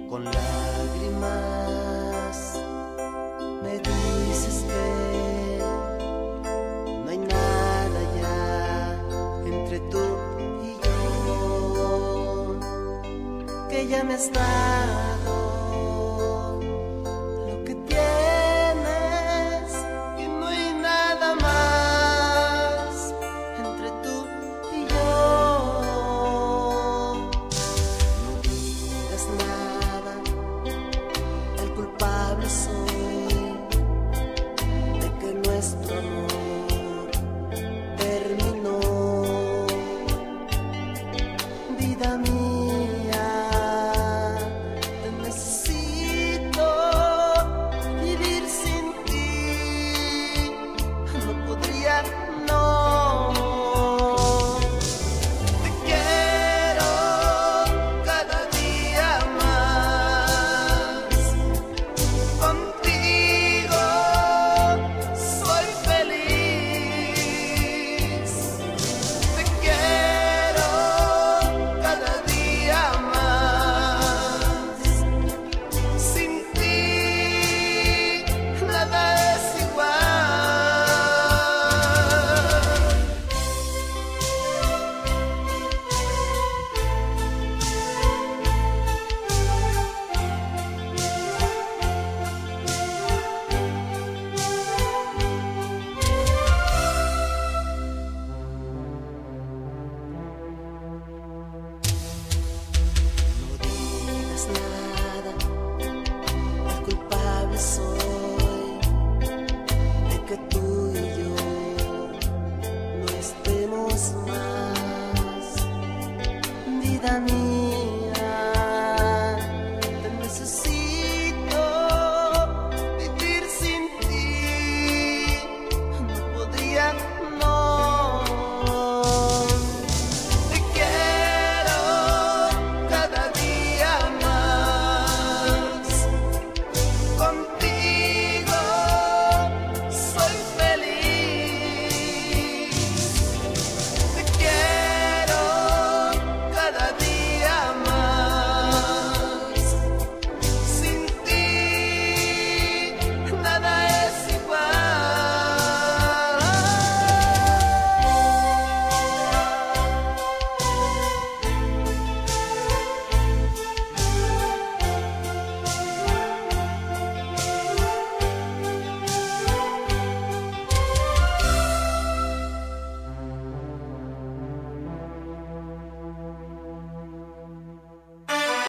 con lágrimas me dices que no hay nada ya entre tú y yo, que ya me has dado lo que tienes y no hay nada más entre tú y yo. No digas nada, el culpable soy de que nuestro amor terminó. Vida mía, te necesito, vivir sin ti no podría, no. Te quiero cada día más, contigo soy feliz. Te quiero cada día más, sin ti nada es igual. No digas nada, el culpable soy de que tú y yo no estemos más. Vida mía,